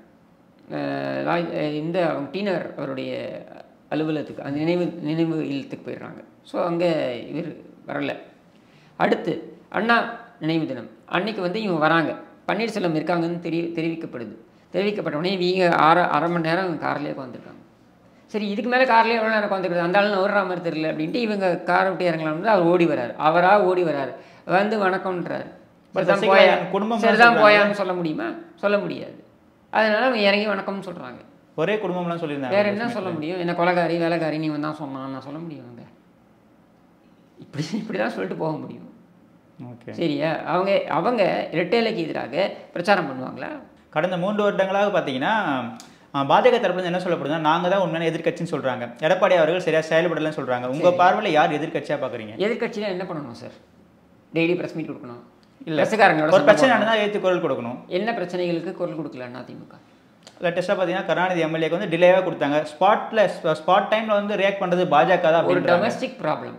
இந்த அவங்க டீனர் அவருடைய அலுவலகத்துக்கு, அந்த நினைவு நினைவு இல்லத்துக்கு போயிடுறாங்க. ஸோ அங்கே இவர் வரலை. அடுத்து அண்ணா நினைவு தினம் அன்னைக்கு வந்து இவங்க வராங்க. பன்னீர்செல்வம் இருக்காங்கன்னு தெரி தெரிவிக்கப்படுது. தெரிவிக்கப்பட்ட உடனே இவங்க அரை அரை மணி நேரம் கார்லேயே உட்காந்துருக்காங்க. சரி, இதுக்கு மேலே கார்லேயே எவ்வளோ நேரம் உட்காந்துருக்குது, அந்த ஆள் நவர்ற மாதிரி தெரியல அப்படின்ட்டு இவங்க காரை விட்டு இறங்கலாம்னு அவர் ஓடி வராரு. அவராக ஓடி வராரு, வந்து வணக்கம்ன்றாரு. சரிதான் போயா குடும்பம் சரிதான் போயான்னு சொல்ல முடியுமா? சொல்ல முடியாது. அதனால அவங்க இறங்கி வணக்கம்னு சொல்கிறாங்க. ஒரே குடும்பம்லாம் சொல்லியிருந்தாங்க. வேற என்ன சொல்ல முடியும்? என்ன கொலைகாரி வேலைக்காரி நீ தான் சொன்னான் நான் சொல்ல முடியும்? அவங்க இப்படி இப்படி தான் சொல்லிட்டு போக முடியும். ஓகே, சரியா? அவங்க அவங்க இரட்டைலைக்கு எதிராக பிரச்சாரம் பண்ணுவாங்களா? கடந்த மூன்று வருடங்களாக பார்த்தீங்கன்னா பாஜக தரப்புல என்ன சொல்லப்படுதுன்னா நாங்கள் தான் உண்மையான எதிர்கட்சின்னு சொல்கிறாங்க. எடப்பாடி அவர்கள் சரியாக செயல்படலன்னு சொல்கிறாங்க. உங்கள் பார்வையில் யார் எதிர்கட்சியாக பார்க்குறீங்க? எதிர்கட்சியில் என்ன பண்ணணும் சார்? டெய்லி ப்ரெஸ் மீட் கொடுக்கணும். இல்லை, ஒரு பிரச்சனை நடந்தால் ஏற்று குரல் கொடுக்கணும். என்ன பிரச்சனைகளுக்கு குரல் கொடுக்கல அதிமுக? லேட்டஸ்ட்டாக பார்த்தீங்கன்னா கருணாநிதி எம்எல்ஏக்கு வந்து டிலேவாக கொடுத்தாங்க. ஸ்பாட்டில் ஸ்பாட் டைமில் வந்து ரியாக்ட் பண்ணுறது பாஜக தான். ஒரு டொமஸ்டிக் ப்ராப்ளம்,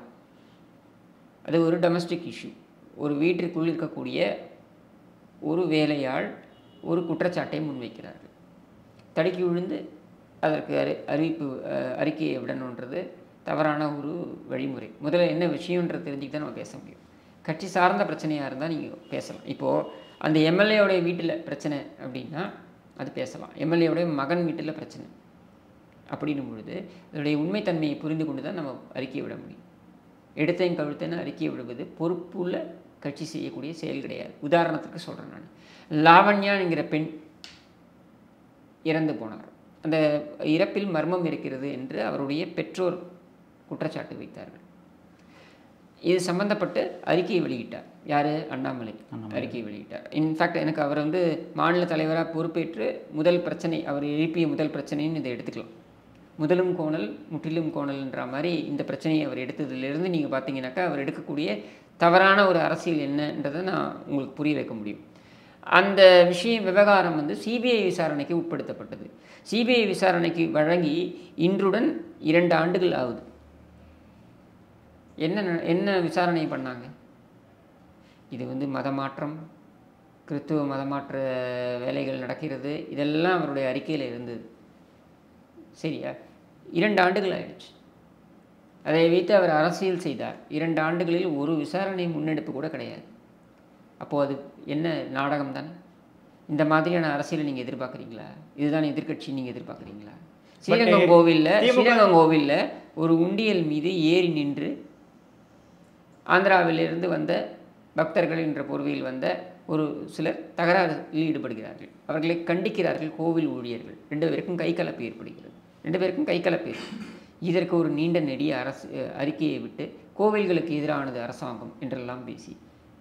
அது ஒரு டொமஸ்டிக் இஷ்யூ. ஒரு வீட்டிற்குள் இருக்கக்கூடிய ஒரு வேலையாள் ஒரு குற்றச்சாட்டை முன்வைக்கிறார்கள். தடுக்கி விழுந்து அதற்கு அறி அறிவிப்பு அறிக்கையை விடணுன்றது தவறான ஒரு வழிமுறை. முதல்ல என்ன விஷயன்றது தெரிஞ்சுக்கிட்டு தான் நம்ம பேச முடியும். கட்சி சார்ந்த பிரச்சனையாக இருந்தால் நீங்கள் பேசலாம். இப்போது அந்த எம்எல்ஏவுடைய வீட்டில் பிரச்சனை அப்படின்னா அது பேசலாம். எம்எல்ஏவுடைய மகன் வீட்டில் பிரச்சனை அப்படின்னும் பொழுது அதனுடைய உண்மைத்தன்மையை புரிந்து கொண்டு தான் நம்ம அறிக்கையை விட முடியும். எடுத்தையும் கழுத்தைன்னு அறிக்கையை விடுவது பொறுப்புள்ள கட்சி செய்யக்கூடிய செயல் கிடையாது. உதாரணத்துக்கு சொல்கிறேன் நான், லாவண்யா என்கிற பெண் இறந்து போனார். அந்த இறப்பில் மர்மம் இருக்கிறது என்று அவருடைய பெற்றோர் குற்றச்சாட்டு வைத்தார்கள். இது சம்பந்தப்பட்டு அறிக்கையை வெளியிட்டார். யார்? அண்ணாமலை அறிக்கையை வெளியிட்டார். இன்ஃபேக்ட் எனக்கு அவர் வந்து மாநில தலைவராக பொறுப்பேற்று முதல் பிரச்சனை அவர் எழுப்பிய முதல் பிரச்சனைன்னு இதை எடுத்துக்கலாம். முதலும் கோணல் முற்றிலும் கோணல்ன்ற மாதிரி இந்த பிரச்சனையை அவர் எடுத்ததுலேருந்து நீங்கள் பார்த்தீங்கன்னாக்கா அவர் எடுக்கக்கூடிய தவறான ஒரு அரசியல் என்னன்றதை நான் உங்களுக்கு புரிய வைக்க முடியும். அந்த விஷயம் விவகாரம் வந்து சிபிஐ விசாரணைக்கு உட்படுத்தப்பட்டது. சிபிஐ விசாரணைக்கு வழங்கி இன்றுடன் இரண்டு ஆண்டுகள் ஆகுது. என்ன என்ன விசாரணை பண்ணாங்க? இது வந்து மதமாற்றம், கிறிஸ்துவ மதமாற்ற வேலைகள் நடக்கிறது, இதெல்லாம் அவருடைய அறிக்கையில் இருந்தது. சரியா? இரண்டு ஆண்டுகள் ஆயிடுச்சு. அதை வைத்து அவர் அரசியல் செய்தார். இரண்டு ஆண்டுகளில் ஒரு விசாரணை முன்னெடுப்பு கூட கிடையாது. அப்போது அது என்ன நாடகம் தானே? இந்த மாதிரியான அரசியலை நீங்கள் எதிர்பார்க்குறீங்களா? இதுதான் எதிர்கட்சி நீங்கள் எதிர்பார்க்குறீங்களா? ஸ்ரீரங்கம் கோவிலில் ஸ்ரீரங்கம் கோவிலில் ஒரு உண்டியல் மீது ஏறி நின்று ஆந்திராவிலிருந்து வந்த பக்தர்கள் என்ற போர்வையில் வந்த ஒரு சிலர் தகராறில் ஈடுபடுகிறார்கள். அவர்களை கண்டிக்கிறார்கள் கோவில் ஊழியர்கள். ரெண்டு பேருக்கும் கைகலப்பு ஏற்படுகிறது. ரெண்டு பேருக்கும் கைகலப்பு ஏற்படுகிறது. இதற்கு ஒரு நீண்ட நெடிய அரசு அறிக்கையை விட்டு கோவில்களுக்கு எதிரானது அரசாங்கம் என்றெல்லாம் பேசி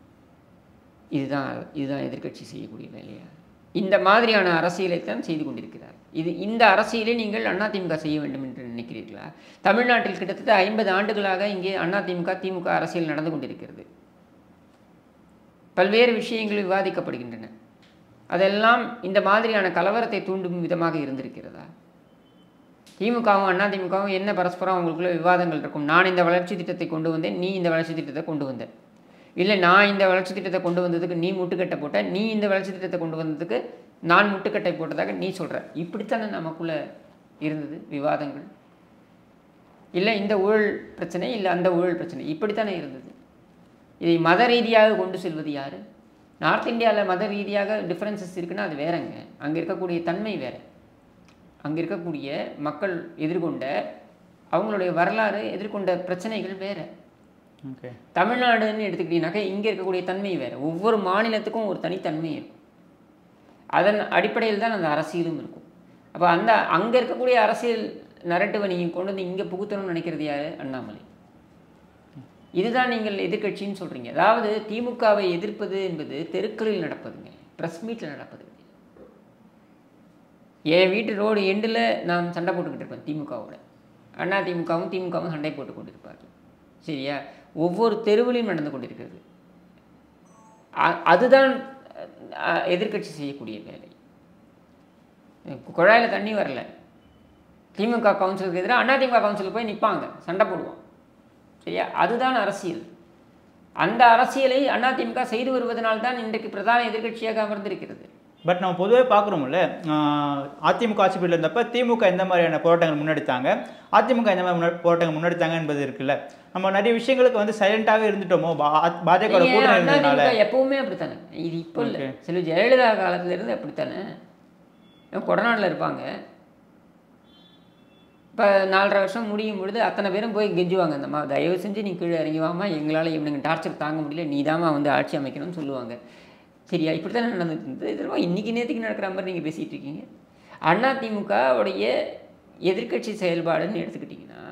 இதுதான் இதுதான் எதிர்கட்சி செய்யக்கூடிய வேலையா? இந்த மாதிரியான அரசியலைத்தான் செய்து கொண்டிருக்கிறார். இது இந்த அரசியலை நீங்கள் அதிமுக செய்ய வேண்டும் என்று நினைக்கிறீர்களா? தமிழ்நாட்டில் கிட்டத்தட்ட ஐம்பது ஆண்டுகளாக இங்கே அதிமுக திமுக அரசியல் நடந்து கொண்டிருக்கிறது. பல்வேறு விஷயங்கள் விவாதிக்கப்படுகின்றன. அதெல்லாம் இந்த மாதிரியான கலவரத்தை தூண்டும் விதமாக இருந்திருக்கிறதா? திமுகவும் அதிமுகவும் என்ன பரஸ்பரம் அவங்களுக்குள்ள விவாதங்கள் இருக்கும். நான் இந்த வளர்ச்சி திட்டத்தை கொண்டு வந்தேன், நீ இந்த வளர்ச்சி திட்டத்தை கொண்டு வந்த. இல்லை, நான் இந்த வளர்ச்சி திட்டத்தை கொண்டு வந்ததுக்கு நீ முட்டுக்கட்டை போட்ட, நீ இந்த வளர்ச்சி திட்டத்தை கொண்டு வந்ததுக்கு நான் முட்டுக்கட்டை போட்டதாக நீ சொல்கிற. இப்படித்தானே நமக்குள்ளே இருந்தது விவாதங்கள். இல்லை இந்த ஊழல் பிரச்சனை, இல்லை அந்த ஊழல் பிரச்சனை, இப்படித்தானே இருந்தது. இதை மத ரீதியாக கொண்டு செல்வது யார்? நார்த் இந்தியாவில் மத ரீதியாக டிஃப்ரென்சஸ் இருக்குன்னா அது வேறங்க. அங்கே இருக்கக்கூடிய தன்மை வேறு. அங்கே இருக்கக்கூடிய மக்கள் எதிர்கொண்ட அவங்களுடைய வரலாறு எதிர்கொண்ட பிரச்சனைகள் வேறு. ஓகே, தமிழ்நாடுன்னு எடுத்துக்கிட்டீங்கன்னாக்கா இங்கே இருக்கக்கூடிய தன்மை வேறு. ஒவ்வொரு மாநிலத்துக்கும் ஒரு தனித்தன்மை இருக்கும். அதன் அடிப்படையில் தான் அந்த அரசியலும் இருக்கும். அப்போ அந்த அங்கே இருக்கக்கூடிய அரசியல் நரட்டுவை நீங்கள் கொண்டு வந்து இங்கே புகுத்தணும்னு நினைக்கிறது யார்? அண்ணாமலை. இதுதான் நீங்கள் எதிர்கட்சின்னு சொல்கிறீங்க. அதாவது திமுகவை எதிர்ப்பது என்பது தெருக்களில் நடப்பதுங்க, ப்ரெஸ் மீட்டில் நடப்பது. என் வீட்டு ரோடு எண்டில் நான் சண்டை போட்டுக்கிட்டு இருப்பேன் திமுகவோட. அண்ணா திமுகவும் திமுகவும் சண்டை போட்டு கொண்டு இருப்பார்கள். சரியா? ஒவ்வொரு தெருவிலையும் நடந்து கொண்டிருக்கிறது. அதுதான் எதிர்கட்சி செய்யக்கூடிய வேலை. குழாயில் தண்ணி வரல, திமுக கவுன்சிலுக்கு எதிராக அண்ணா திமுக கவுன்சிலுக்கு போய் நிற்பாங்க, சண்டை போடுவோம். சரியா? அதுதான் அரசியல். அந்த அரசியலை அதிமுக செய்து வருவதனால்தான் இன்றைக்கு பிரதான எதிர்கட்சியாக அமர்ந்திருக்கிறது. பட் நம்ம பொதுவாக பார்க்குறோம்ல, அதிமுக ஆட்சி பீரியடில் இருந்தப்போ திமுக எந்த மாதிரியான போராட்டங்கள் முன்னெடுத்தாங்க, அதிமுக எந்த மாதிரி போராட்டங்கள் முன்னெடுத்தாங்க என்பது இருக்குல்ல. நம்ம நிறைய விஷயங்களுக்கு வந்து சைலண்டாகவே இருந்துட்டோமோ பாஜக கூட்டணி இருந்ததுனால. எப்பவுமே அப்படித்தானே, இது இப்போ இல்லை, சில ஜெயலலிதா காலத்துல இருந்து அப்படித்தானே. கொடநாட்டில் இருப்பாங்க, இப்போ நாலரை வருஷம் முடியும் பொழுது அத்தனை பேரும் போய் கெஞ்சுவாங்க, அந்தம்மா தயவு செஞ்சு நீ கீழே இறங்கி வாமா, எங்களால் இவனுங்க டார்ச்சர் தாங்க முடியல, நீ தாமா வந்து ஆட்சி அமைக்கணும்னு சொல்லுவாங்க. சரியா, இப்படி தானே நடந்துட்டு இருந்தது. இதெல்லாம் இன்றைக்கி நேற்றுக்கு நடக்கிற மாதிரி நீங்கள் பேசிகிட்டு இருக்கீங்க. அதிமுகவுடைய எதிர்க்கட்சி செயல்பாடுன்னு எடுத்துக்கிட்டிங்கன்னா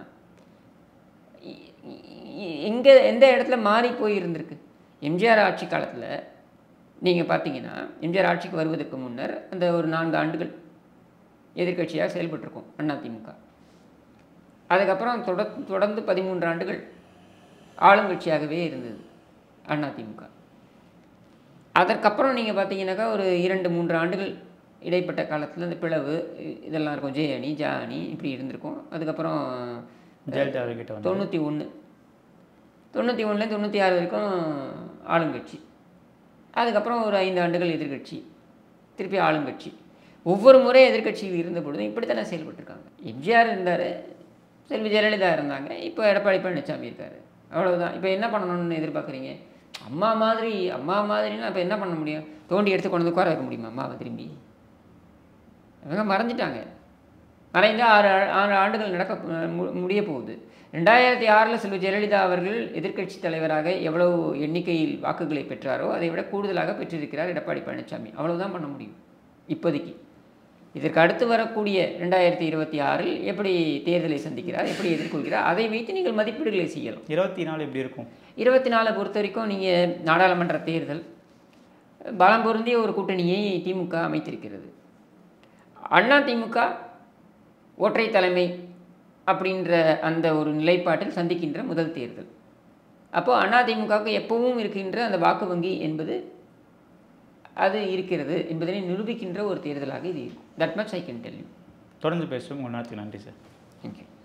எங்கே எந்த இடத்துல மாறி போய் இருந்திருக்கு. எம்ஜிஆர் ஆட்சி காலத்தில் நீங்கள் பார்த்தீங்கன்னா, எம்ஜிஆர் ஆட்சிக்கு வருவதற்கு முன்னர் அந்த ஒரு நான்கு ஆண்டுகள் எதிர்க்கட்சியாக செயல்பட்டிருக்கோம் அதிமுக. அதுக்கப்புறம் தொட தொடர்ந்து பதிமூன்று ஆண்டுகள் ஆளுங்கட்சியாகவே இருந்தது அதிமுக. அதற்கப்புறம் நீங்கள் பார்த்தீங்கன்னாக்கா ஒரு இரண்டு மூன்று ஆண்டுகள் இடைப்பட்ட காலத்தில் இந்த பிளவு இதெல்லாம் இருக்கும், ஜே அணி ஜா அணி இப்படி இருந்திருக்கும். அதுக்கப்புறம் தொண்ணூற்றி ஒன்று தொண்ணூற்றி ஒன்றுலேருந்து தொண்ணூற்றி ஆறு வரைக்கும் ஆளுங்கட்சி, அதுக்கப்புறம் ஒரு ஐந்து ஆண்டுகள் எதிர்கட்சி, திருப்பி ஆளுங்கட்சி. ஒவ்வொரு முறை எதிர்கட்சியில் இருந்த பொழுதும் இப்படி தானே செயல்பட்டுருக்காங்க. எம்ஜிஆர் இருந்தார், செல்வி ஜெயலலிதா இருந்தாங்க, இப்போ எடப்பாடி பழனிசாமி இருக்கார், அவ்வளவுதான். இப்போ என்ன பண்ணணும்னு எதிர்பார்க்குறீங்க? அம்மா மாதிரி அம்மா மாதிரின்னா இப்போ என்ன பண்ண முடியும்? தோண்டி எடுத்து கொண்டு வந்து உட்கார வைக்க முடியுமா அம்மாவை திரும்பி? அவங்க மறைஞ்சிட்டாங்க. மறைந்து ஆறு ஆறு ஆண்டுகள் நடக்க முடிய போகுது. ரெண்டாயிரத்தி ஆறில் செல்வி ஜெயலலிதா அவர்கள் எதிர்க்கட்சி தலைவராக எவ்வளவு எண்ணிக்கையில் வாக்குகளை பெற்றாரோ அதை விட கூடுதலாக பெற்றிருக்கிறார் எடப்பாடி பழனிசாமி. அவ்வளவுதான் பண்ண முடியும் இப்போதைக்கு. இதற்கு அடுத்து வரக்கூடிய ரெண்டாயிரத்தி இருபத்தி ஆறில் எப்படி தேர்தலை சந்திக்கிறார், எப்படி எதிர்கொள்கிறார், அதை வைத்து நீங்கள் மதிப்பீடுகளை செய்யலாம். இருபத்தி நாலு எப்படி இருக்கும்? இருபத்தி நாலை பொறுத்த வரைக்கும் நீங்கள் நாடாளுமன்ற தேர்தல் பலம் பொருந்திய ஒரு கூட்டணியை திமுக அமைத்திருக்கிறது. அண்ணா திமுக ஒற்றை தலைமை அப்படின்ற அந்த ஒரு நிலைப்பாட்டில் சந்திக்கின்ற முதல் தேர்தல். அப்போது அண்ணா திமுகவுக்கு எப்பவும் இருக்கின்ற அந்த வாக்கு வங்கி என்பது அது இருக்கிறது என்பதனை நிரூபிக்கின்ற ஒரு தேர்தலாக இது இருக்கும். That much I can tell you. தொடர்ந்து பேசுவோம். உங்கள் நேரத்துக்கு நன்றி சார். தேங்க்யூ.